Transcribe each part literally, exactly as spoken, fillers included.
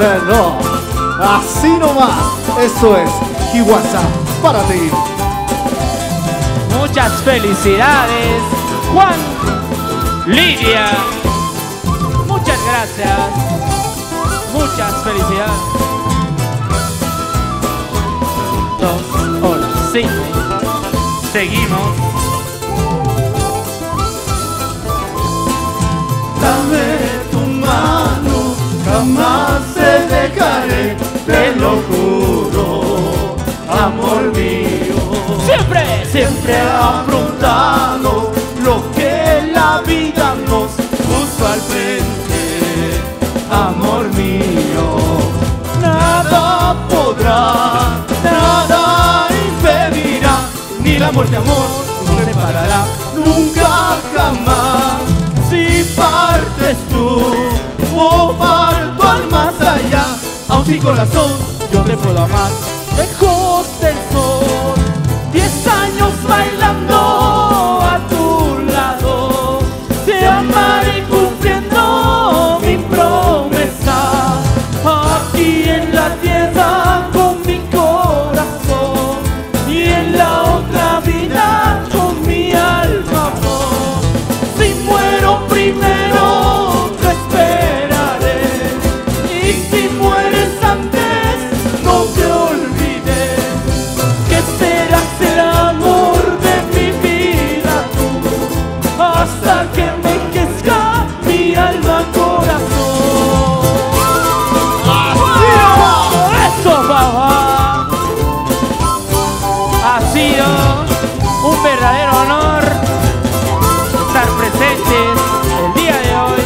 Bueno, así nomás. Eso es Kiwasa para ti. Muchas felicidades, Juan Lidia. Muchas gracias. Muchas felicidades. Dos horas cinco. Seguimos. Dame tu mano, jamás te dejaré, te lo juro, amor mío. Siempre, Siempre afrontamos lo que la vida nos puso al frente, amor mío. Nada podrá, nada impedirá, ni la muerte, amor, nos separará, nunca jamás. Si partes tú o parto al más allá, aun sin corazón yo te puedo amar. Lejos del sol, diez años bailando a tu lado, te amaré cumpliendo mi promesa. Aquí en la tierra con mi corazón y en la otra vida con mi alma, amor. Si muero primero te esperaré, y si mueres antes no te olvides que serás el amor de mi vida tú, hasta que me envejezca mi alma, corazón. eso, papá. Ha sido un verdadero honor estar presentes el día de hoy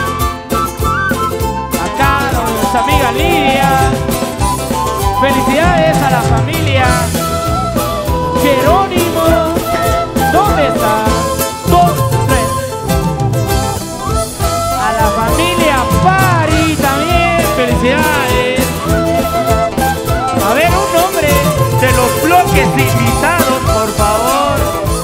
acá con nuestra amiga Lidia. Felicidades a la familia Jerónimo. ¿Dónde está? Dos, tres. A la familia Pari también. Felicidades. A ver, un nombre de los bloques invitados, por favor.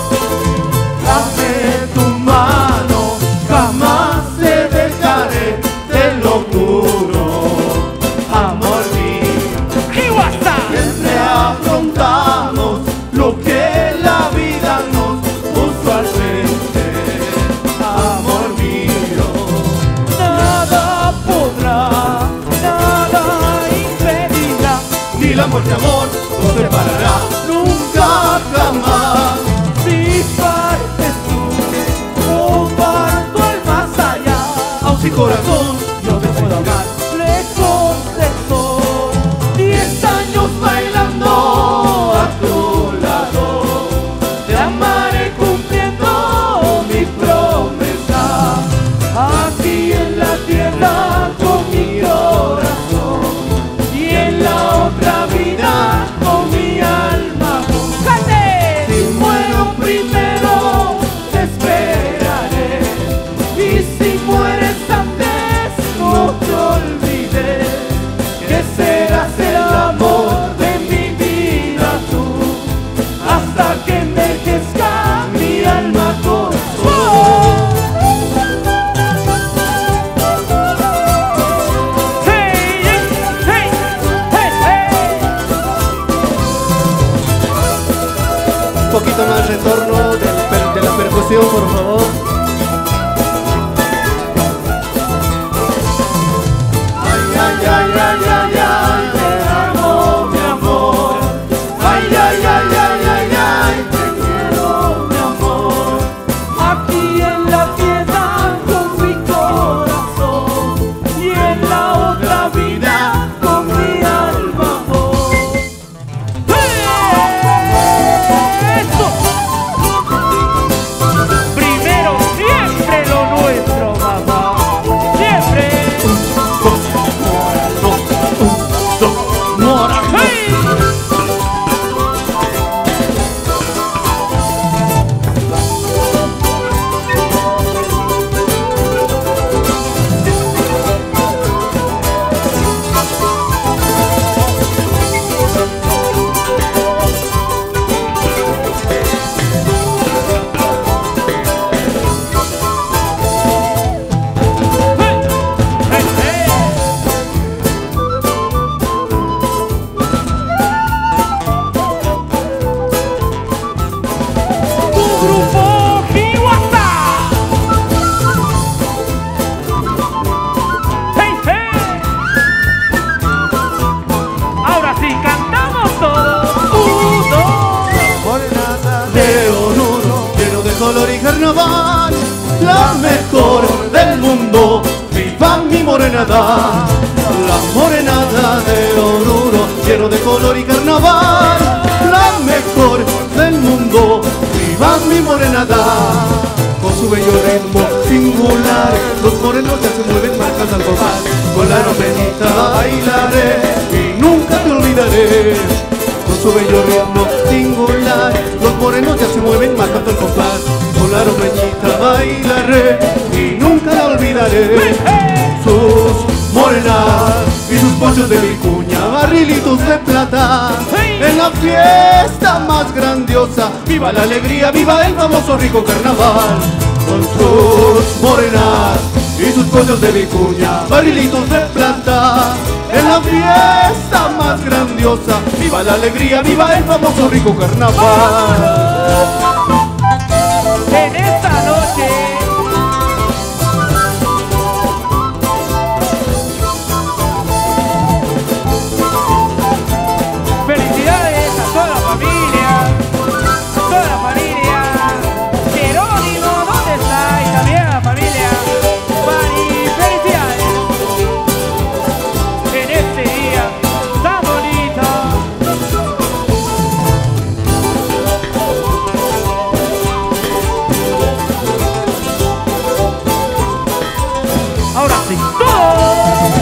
Dame tu mano, jamás te dejaré, te lo juro, amor mío. ¡Kiwasa! Siempre afrontamos lo que la vida nos puso al frente, amor mío. Nada podrá, nada impedirá, ni la muerte, amor, nos separará, nunca jamás. Si partes tú o parto al más allá, aun sin corazón yo te puedo amar. Lejos del sol, diez años bailando a tu lado, te amaré cumpliendo mi promesa. Aquí en la tierra con mi corazón y en la otra vida con mi alma. ¡Cante! Si muero primero te esperaré, y si mueres antes no te olvides que serás el amor de mi vida tú, hasta que envejezca mi alma, corazón. ¡Hey! ¡Hey! ¡Hey! ¡Hey! Un poquito más retorno del per- de la percusión, por favor. Ay, ay, ay, ay, ay, ay, te amo, mi amor. Ay, ay, ay, ay, ay, ay, te quiero, mi amor. Aquí en la tierra con mi corazón y en la otra vida con mi alma, amor. ¡Eso! morenada, la morenada de Oruro, lleno de color y carnaval, la mejor del mundo, viva mi morenada. Con su bello ritmo singular, los morenos ya se mueven marcando al compás. Con la romeñita bailaré y nunca te olvidaré. Con su bello ritmo singular, los morenos ya se mueven marcando el compás. Con la romeñita bailaré y nunca la olvidaré. Sus morenas y sus ponchos de vicuña, barrilitos de plata, en la fiesta más grandiosa, viva la alegría, viva el famoso rico carnaval. Con sus morenas y sus ponchos de vicuña, barrilitos de plata, en la fiesta más grandiosa, viva la alegría, viva el famoso rico carnaval. En esta noche felicidades a toda la familia, a toda la familia Jerónimo, ¿dónde está? Y también a la familia Mari, felicidades en este día tan bonito. Ahora sí, todo.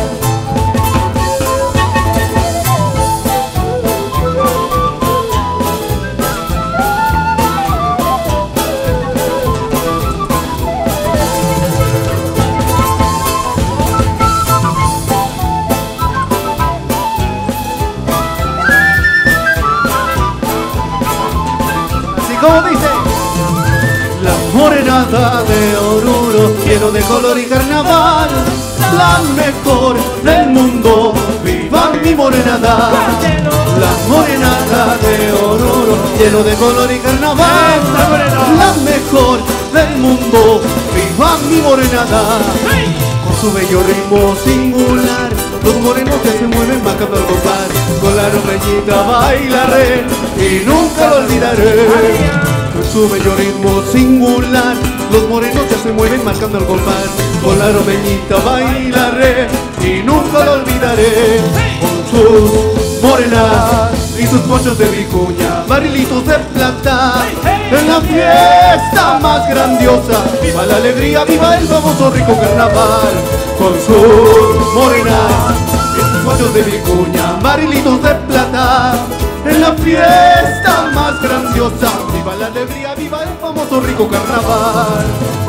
Así como dice, la morenada de Oruro, lleno de color y carnaval, la mejor del mundo, viva mi morenada. La morenada de Oruro, lleno de color y carnaval, la mejor del mundo, viva mi morenada. Con su bello ritmo singular, los morenos que se mueven marcando el compás. Con la romeñita bailaré y nunca lo olvidaré. Con su bello ritmo singular, los morenos ya se mueven marcando el compás. Con la romeñita bailaré y nunca lo olvidaré. Con sus morenas y sus ponchos de vicuña, barrilitos de plata, en la fiesta más grandiosa, viva la alegría, viva el famoso rico carnaval. Con sus morenas y sus ponchos de vicuña, barrilitos de plata, en la fiesta más grandiosa, viva la alegría, viva el famoso rico carnaval.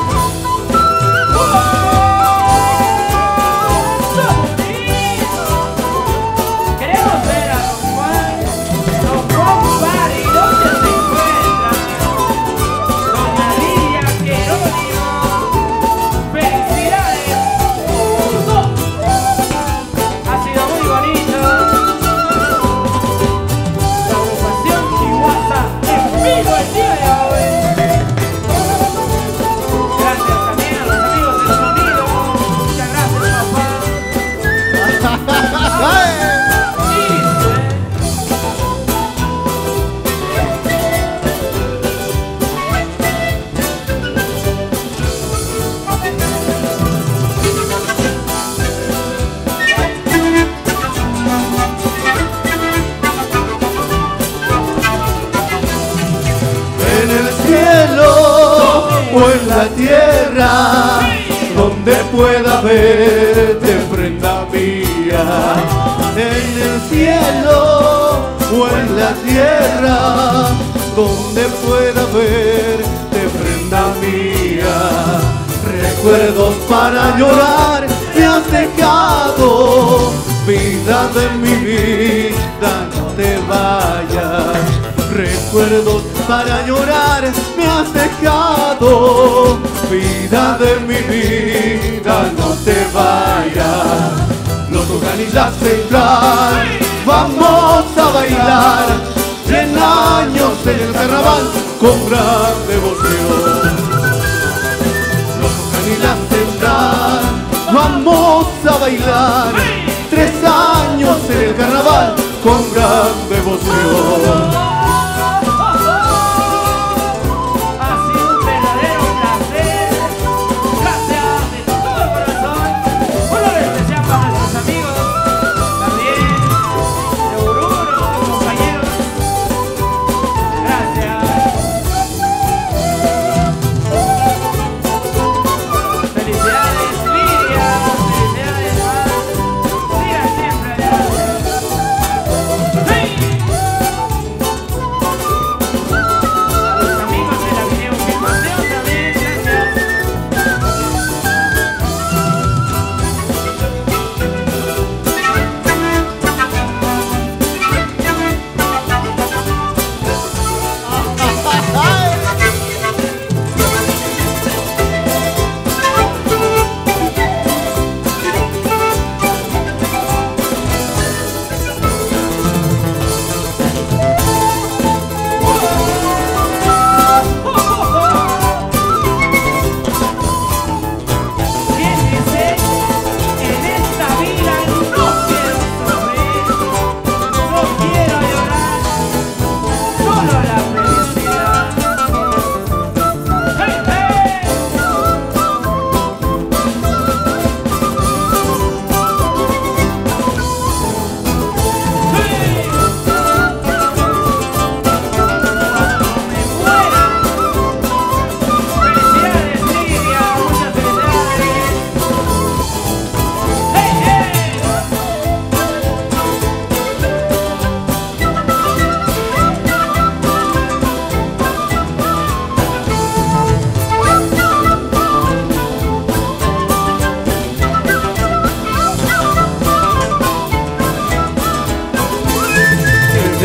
Queremos ver a Don Juan, Don Juan Pari, ¿dónde se encuentra? Doña Lidia Jerónimo, felicidades. Ha sido muy bonito. La agrupación Chihuahua en vivo el día de hoy. Gracias también a los amigos del sonido. Muchas gracias, papá. En el cielo o en la tierra, donde pueda verte, prenda mía. En el cielo o en la tierra, donde pueda verte, prenda mía. Recuerdos para llorar me has dejado, vida de mi vida, no te vayas. Recuerdos para llorar me has dejado, vida de mi vida, no te vayas. Los organistas central, vamos a bailar, cien años en el carnaval con gran devoción. Los organistas central, vamos a bailar, tres años en el carnaval con gran devoción. Gracias de todo corazón. Un especial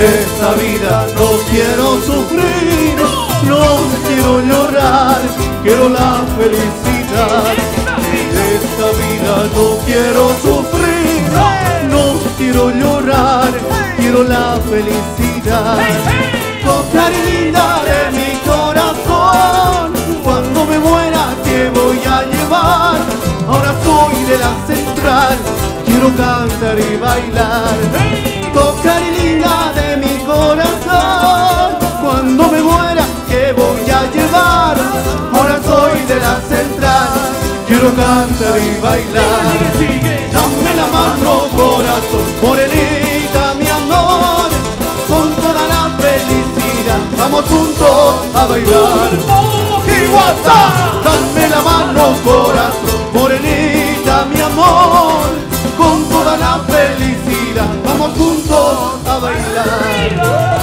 de esta vida no quiero sufrir, no quiero llorar, quiero la felicidad. De esta vida no quiero sufrir, no quiero llorar, quiero la felicidad. Cosa linda de mi corazón, cuando me muera te voy a llevar. Ahora soy de la central, quiero cantar y bailar. Cosa linda de mi corazón, cuando me muera te voy a llevar. Ahora soy de la central, quiero cantar y bailar. Dame la mano, corazón, morenita, mi amor, con toda la felicidad vamos juntos a bailar. ¡Iguata! Dame la mano, corazón, morenita, mi amor, con toda la felicidad vamos juntos a bailar.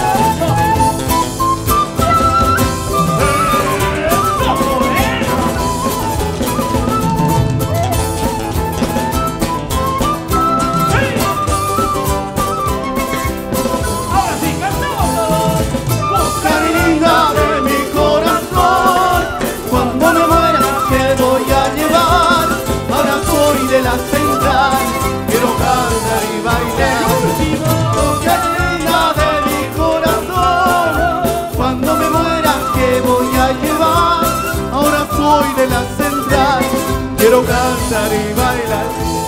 Quiero cantar y bailar. Toca linda de mi corazón, cuando me muera que voy a llevar. Ahora soy de la central, quiero cantar y bailar.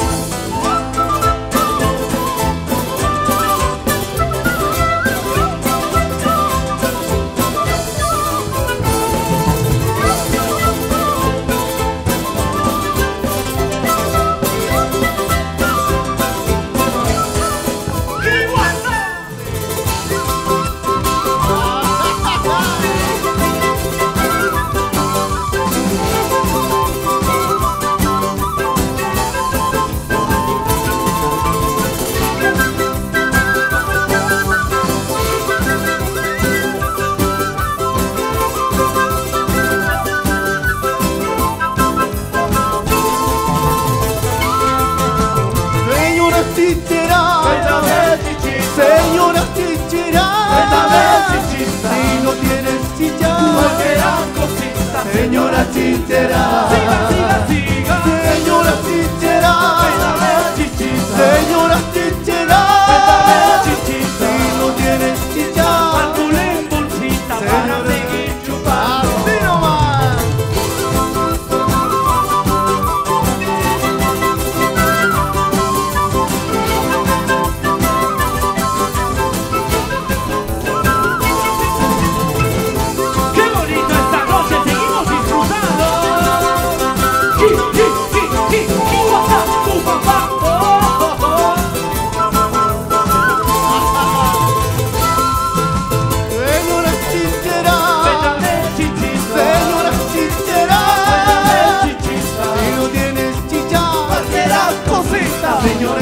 Señora chichera, si no tienes chicha, cualquiera cosita. Señora chichera, siga, siga, siga. Señora chichera, señora chichera, si no tienes chicha, calculen bolsita para seguir chupando. Así nomás. Señora